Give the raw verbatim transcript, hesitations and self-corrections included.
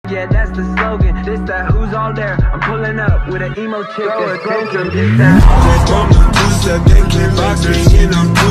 Yeah, that's the slogan. This that who's all there. I'm pulling up with an emo chick that's broken. This that. Two-step, they can't box me and I'm